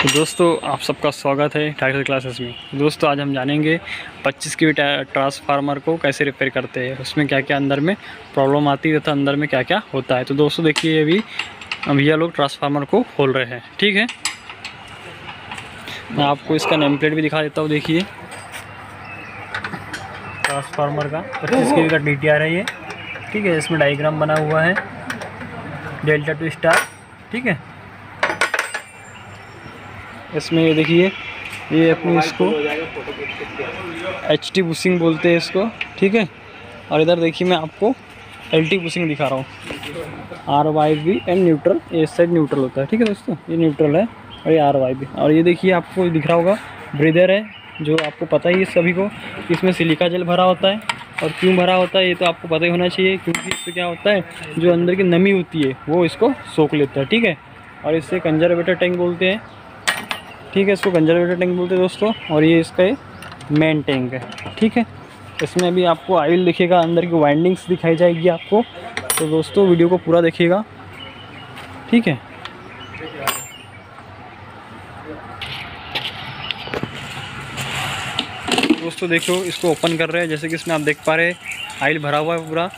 तो दोस्तों आप सबका स्वागत है ट्रैक्टर क्लासेस में। दोस्तों आज हम जानेंगे 25 के ट्रांसफार्मर को कैसे रिपेयर करते हैं, उसमें क्या क्या अंदर में प्रॉब्लम आती है तथा अंदर में क्या क्या होता है। तो दोस्तों देखिए अभी भैया लोग ट्रांसफार्मर को खोल रहे हैं। ठीक है, मैं आपको इसका नेम प्लेट भी दिखा देता हूँ। देखिए ट्रांसफार्मर का 25 के का DTR है ये। ठीक है, इसमें डायग्राम बना हुआ है डेल्टा टू स्टार। ठीक है, इसमें ये देखिए ये अपनी इसको HT बुशिंग बोलते हैं इसको। ठीक है, और इधर देखिए मैं आपको LT बुशिंग दिखा रहा हूँ। RYB एंड न्यूट्रल, ये साइड न्यूट्रल होता है। ठीक है दोस्तों, ये न्यूट्रल है और ये RYB। और ये देखिए आपको दिख रहा होगा ब्रीदर है, जो आपको पता ही है सभी को कि इसमें सिलिका जेल भरा होता है। और क्यों भरा होता है ये तो आपको पता ही होना चाहिए, क्योंकि इससे क्या होता है जो अंदर की नमी होती है वो इसको सोख लेता है। ठीक है, और इससे कंजर्वेटर टैंक बोलते हैं। ठीक है, इसको कंजर्वेटर टैंक बोलते हैं दोस्तों। और ये इसका मेन टैंक है। ठीक है, इसमें अभी आपको ऑयल दिखेगा, अंदर की वाइंडिंग्स दिखाई जाएगी आपको। तो दोस्तों वीडियो को पूरा देखिएगा। ठीक है, दोस्तों देखो इसको ओपन कर रहे हैं। जैसे कि इसमें आप देख पा रहे हैं ऑयल भरा हुआ है पूरा।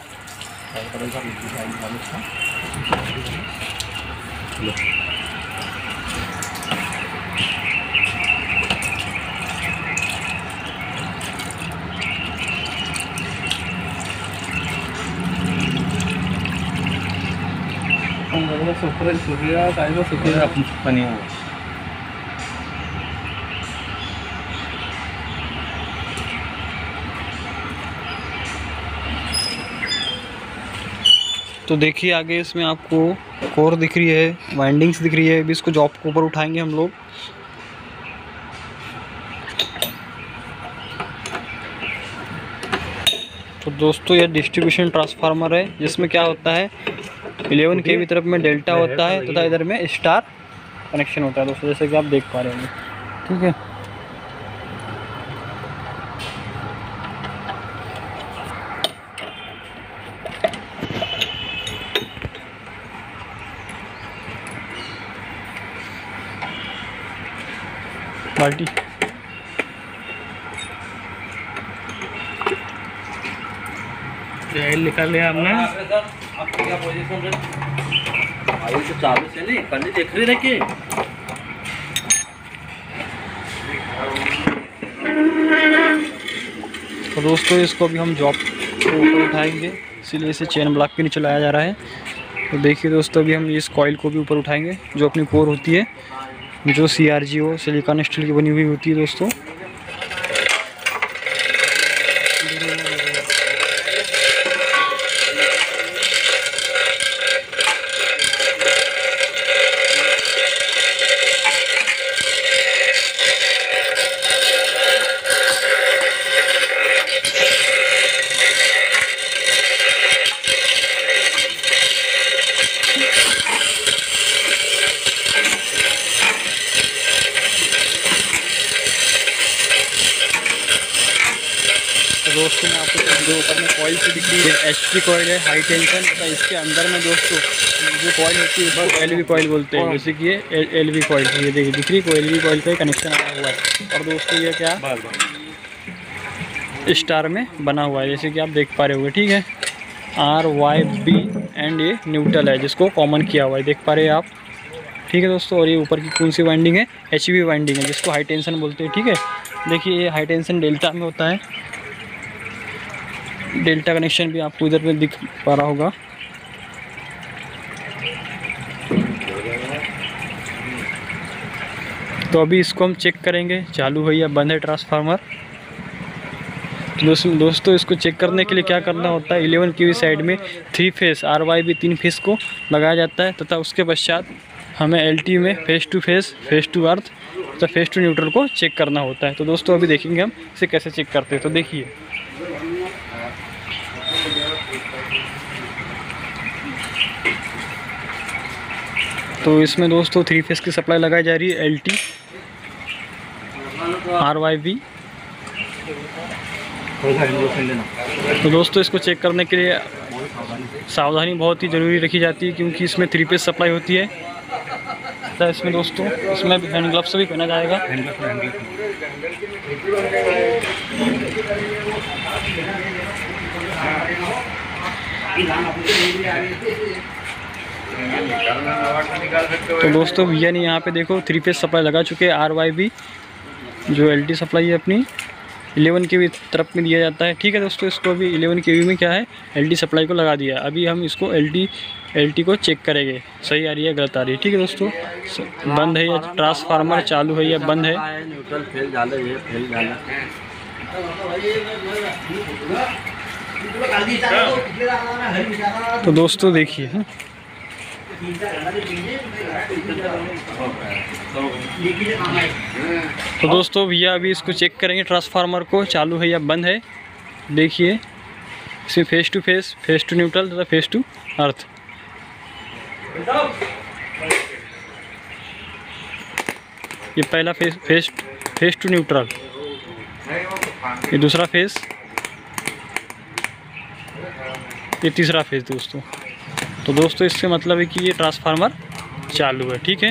तो देखिए आगे इसमें आपको कोर दिख रही है, वाइंडिंग्स दिख रही है। अभी इसको जॉब को ऊपर उठाएंगे हम लोग। तो दोस्तों ये डिस्ट्रीब्यूशन ट्रांसफार्मर है, जिसमें क्या होता है 11 kV तरफ में डेल्टा होता है तथा इधर में स्टार कनेक्शन होता है दोस्तों, जैसे कि आप देख पा रहे होंगे। ठीक है, बाल्टी निकाल लिया हमने। आपको क्या पोजीशन है? आयु तो चालू से नहीं करनी देख रही रखिए। तो दोस्तों इसको अभी हम जॉब को ऊपर उठाएंगे, इसीलिए इसे चेन ब्लॉक के नीचे लाया जा रहा है। तो देखिए दोस्तों अभी हम इस कॉइल को भी ऊपर उठाएंगे, जो अपनी कोर होती है, जो CRGO सिलिकॉन स्टील की बनी हुई होती है दोस्तों। दोस्तों मैं आपको जो ऊपर में कॉइल से दिख रही है HP कॉइल है, हाई टेंशन। तो इसके अंदर में दोस्तों जो कॉइल होती है उसको LV कॉइल बोलते हैं। जैसे कि ये LV कॉइल ये देखिए दिख रही है, LV कॉइल का कनेक्शन आया हुआ है। और दोस्तों ये क्या स्टार में बना हुआ है, जैसे कि आप देख पा रहे होंगे। ठीक है, RYB एंड ये न्यूट्रल है, जिसको कॉमन किया हुआ है, देख पा रहे हैं आप। ठीक है दोस्तों, और ये ऊपर की कौन सी वाइंडिंग है? HV वाइंडिंग है, जिसको हाई टेंशन बोलते हैं। ठीक है, देखिए ये हाई टेंशन डेल्टा में होता है। डेल्टा कनेक्शन भी आपको इधर में दिख पा रहा होगा। तो अभी इसको हम चेक करेंगे चालू है या बंद है ट्रांसफार्मर। दोस्तों इसको चेक करने के लिए क्या करना होता है, 11 kV साइड में 3 फेस RYB 3 फेस को लगाया जाता है, तथा उसके पश्चात हमें LT में phase to phase, phase to earth तथा फेस टू न्यूट्रल को चेक करना होता है। तो दोस्तों अभी देखेंगे हम इसे कैसे चेक करते हैं। तो देखिए तो इसमें दोस्तों 3 फेस की सप्लाई लगाई जा रही है, LT RYB। तो दोस्तों इसको चेक करने के लिए सावधानी बहुत ही ज़रूरी रखी जाती है, क्योंकि इसमें 3 फेस सप्लाई होती है। लगता है इसमें दोस्तों। इसमें भी हैंड ग्लव्स भी पहना जाएगा। तो दोस्तों भैया ने यहाँ पे देखो 3 फेज सप्लाई लगा चुके हैं RYB, जो LT सप्लाई है अपनी 11 kV तरफ में दिया जाता है। ठीक है दोस्तों, इसको अभी 11 kV में क्या है LT सप्लाई को लगा दिया। अभी हम इसको LT को चेक करेंगे, सही आ रही है गलत आ रही है। ठीक है दोस्तों, बंद है या ट्रांसफार्मर चालू है या बंद है। तो दोस्तों देखिए, तो दोस्तों भैया अभी इसको चेक करेंगे ट्रांसफार्मर को चालू है या बंद है। देखिए इसमें phase to phase, phase to neutral तथा फेस टू अर्थ। ये पहला फेस टू न्यूट्रल, ये दूसरा फेस, ये तीसरा फेस दोस्तों। तो दोस्तों इससे मतलब है कि ये ट्रांसफार्मर चालू है। ठीक है,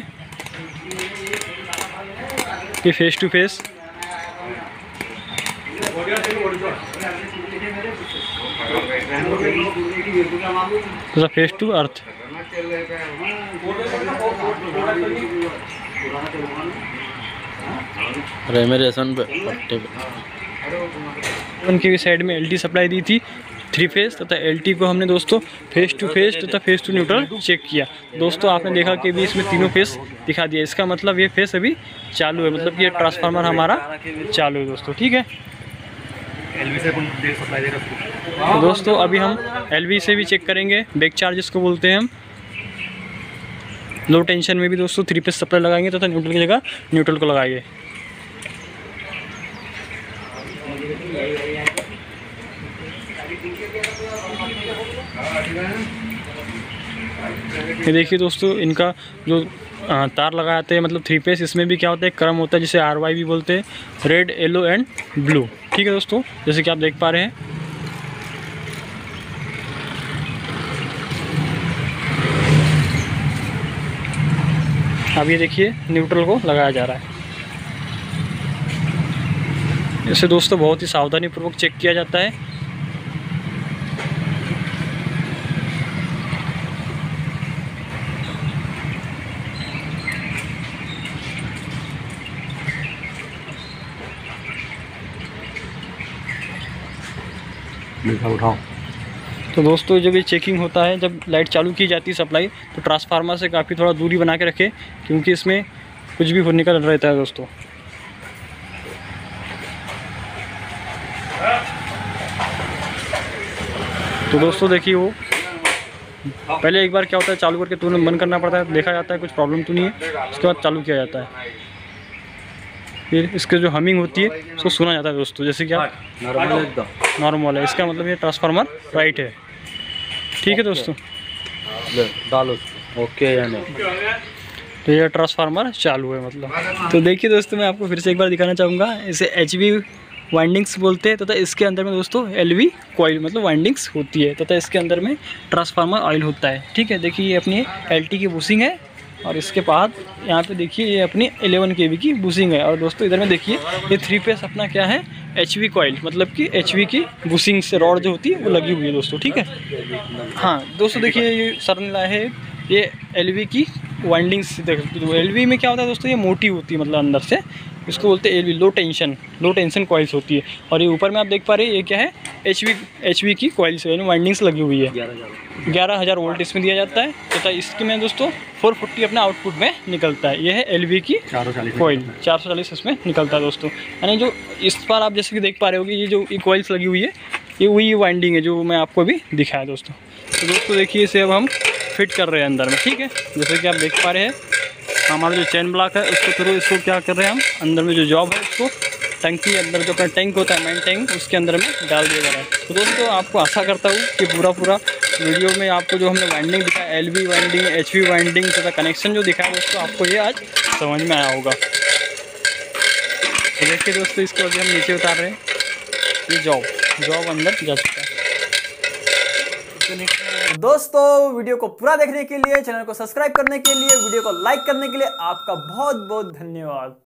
ये फेस टू फेस, दूसरा फेस टू अर्थ। उनकी भी साइड में LT सप्लाई दी थी 3 फेज तथा LT को हमने दोस्तों फेस टू फेस तथा फेस टू न्यूट्रल चेक किया। दोस्तों आपने देखा कि भी इसमें तीनों फेस दिखा दिया। इसका मतलब ये फेस अभी चालू है, मतलब कि ये ट्रांसफार्मर हमारा चालू है दोस्तों। ठीक है, LV से सप्लाई देगा। तो दोस्तों अभी हम LV से भी चेक करेंगे, बैक चार्ज इसको बोलते हैं हम। लो टेंशन में भी दोस्तों 3 फेज सप्लाई लगाएंगे तथा न्यूट्रल की जगह न्यूट्रल को लगाएंगे। ये देखिए दोस्तों, इनका जो तार लगाते हैं मतलब 3 फेज, इसमें भी क्या होता है क्रम होता है जिसे RYB बोलते हैं, रेड येलो एंड ब्लू। ठीक है दोस्तों, जैसे कि आप देख पा रहे हैं। अब ये देखिए न्यूट्रल को लगाया जा रहा है। इसे दोस्तों बहुत ही सावधानी पूर्वक चेक किया जाता है। उठाओ। तो दोस्तों जब ये चेकिंग होता है, जब लाइट चालू की जाती है सप्लाई, तो ट्रांसफार्मर से काफ़ी थोड़ा दूरी बना के रखें, क्योंकि इसमें कुछ भी होने का डर रहता है दोस्तों। तो दोस्तों देखिए, वो पहले एक बार क्या होता है चालू करके तुरंत बंद करना पड़ता है, देखा जाता है कुछ प्रॉब्लम तो नहीं है, उसके बाद चालू किया जाता है। फिर इसके जो हमिंग होती है उसको सुना जाता है दोस्तों, जैसे कि आप नॉर्मल है, इसका मतलब ये ट्रांसफार्मर राइट है। ठीक है दोस्तों, डालो ओके या नहीं। तो ये ट्रांसफार्मर चालू है मतलब। तो देखिए दोस्तों, मैं आपको फिर से एक बार दिखाना चाहूँगा। इसे HV वाइंडिंग्स बोलते हैं तथा इसके अंदर में दोस्तों LV कॉइल मतलब वाइंडिंग्स होती है तथा इसके अंदर में ट्रांसफार्मर ऑयल होता है। ठीक है, देखिए ये अपनी LT की बुशिंग है और इसके बाद यहाँ पे देखिए ये अपनी 11 kV की बुशिंग है। और दोस्तों इधर में देखिए ये 3 फेस अपना क्या है HV कॉइल, मतलब कि HV की बुशिंग से रॉड जो होती है वो लगी हुई है दोस्तों। ठीक है, हाँ दोस्तों देखिए ये सर ने लाया है ये LV की वाइंडिंग्स। LV में क्या होता है दोस्तों, ये मोटी होती है मतलब अंदर से, इसको बोलते हैं LV लो टेंशन कॉइल्स होती है। और ये ऊपर में आप देख पा रहे हैं ये क्या है HV की कॉइल्स यानी वाइंडिंग्स लगी हुई है। 11,000 वोल्ट इसमें दिया जाता है तथा इसके में दोस्तों 440 अपना आउटपुट में निकलता है। ये है LV की कॉइल, 440 इसमें निकलता है दोस्तों। यानी जो इस पर आप जैसे कि देख पा रहे हो कि ये जो कॉइल्स लगी हुई है ये वही वाइंडिंग है जो मैं आपको अभी दिखाया दोस्तों। तो दोस्तों देखिए इसे अब हम फिट कर रहे हैं अंदर में। ठीक है, जैसे कि आप देख पा रहे हैं हमारा जो चैन ब्लॉक है उसको थ्रू इसको क्या कर रहे हैं हम अंदर में जो जॉब है उसको टंकी अंदर जो अपना टैंक होता है मेन टैंक उसके अंदर में डाल दिया जा रहा है। तो दोस्तों आपको आशा करता हूँ कि पूरा वीडियो में आपको जो हमने वाइंडिंग दिखाया LV वाइंडिंग HV वाइंडिंग तथा कनेक्शन जो दिखाया दोस्तों आपको ये आज समझ में आया होगा। तो देखिए दोस्तों इसको अभी हम नीचे उतार रहे हैं, ये जॉब अंदर जा चुका है। दोस्तों वीडियो को पूरा देखने के लिए, चैनल को सब्सक्राइब करने के लिए, वीडियो को लाइक करने के लिए आपका बहुत बहुत धन्यवाद।